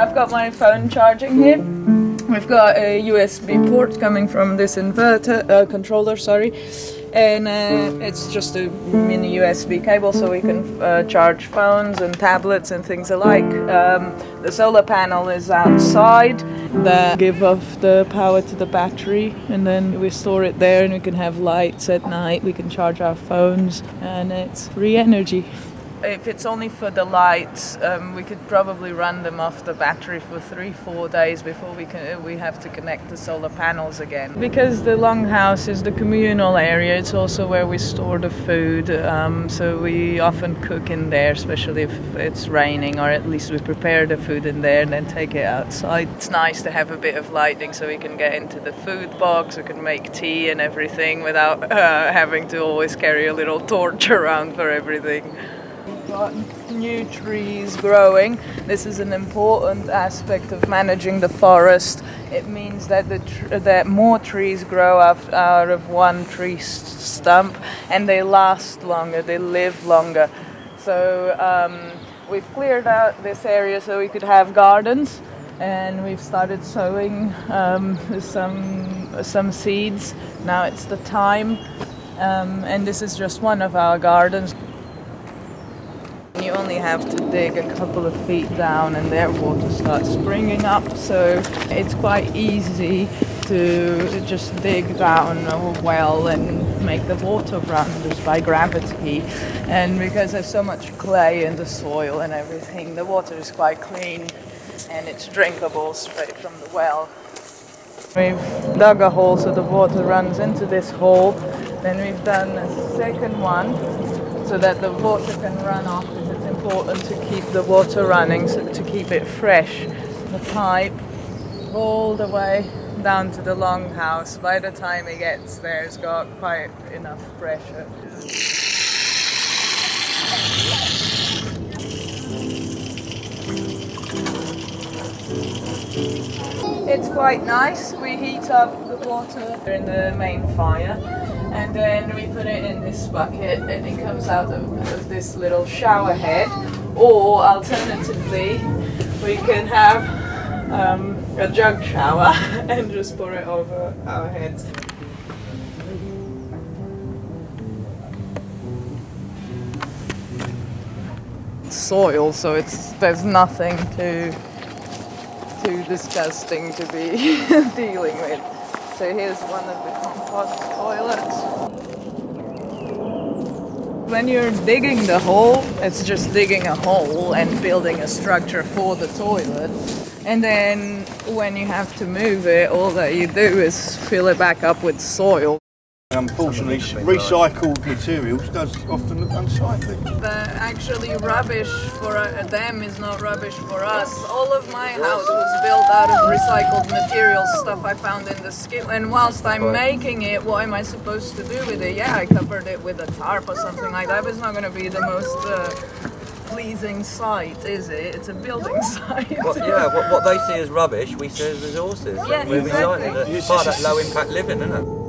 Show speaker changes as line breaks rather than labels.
I've got my phone charging here. We've got a USB port coming from this inverter controller, sorry, and it's just a mini USB cable, so we can charge phones and tablets and things alike. The solar panel is outside that give off the power to the battery, and then we store it there, and we can have lights at night. We can charge our phones, and it's free energy. If it's only for the lights, we could probably run them off the battery for 3-4 days before we have to connect the solar panels again. Because the longhouse is the communal area, it's also where we store the food, so we often cook in there, especially if it's raining, or at least we prepare the food in there and then take it outside. It's nice to have a bit of lighting so we can get into the food box, we can make tea and everything without having to always carry a little torch around for everything. Got new trees growing. This is an important aspect of managing the forest. It means that that more trees grow out of one tree stump, and they last longer, they live longer. So we've cleared out this area so we could have gardens, and we've started sowing some seeds. Now it's the time, and this is just one of our gardens. You only have to dig a couple of feet down and their water starts springing up, so it's quite easy to just dig down a well and make the water run just by gravity. And because there's so much clay in the soil and everything, the water is quite clean and it's drinkable straight from the well. We've dug a hole so the water runs into this hole, then we've done a second one so that the water can run off. It's important to keep the water running, so to keep it fresh. The pipe all the way down to the longhouse. By the time it gets there, it's got quite enough pressure. It's quite nice. We heat up the water in the main fire, and then we put it in this bucket, and it comes out of this little shower head. Or alternatively, we can have a jug shower and just pour it over our heads. Soil, so there's nothing too disgusting to be dealing with. So here's one of the compost toilets. When you're digging the hole, it's just digging a hole and building a structure for the toilet. And then when you have to move it, all that you do is fill it back up with soil.
Unfortunately, recycled materials does often look unsightly.
Actually, rubbish for them is not rubbish for us. All of my house was built out of recycled materials, stuff I found in the skip. And whilst I'm making it, what am I supposed to do with it? Yeah, I covered it with a tarp or something like that, but it's not going to be the most pleasing sight, is it? It's a building site.
What they see as rubbish, we see as resources.
Yeah,
we're
exactly.
recycling it. It's part of that low impact living, isn't it?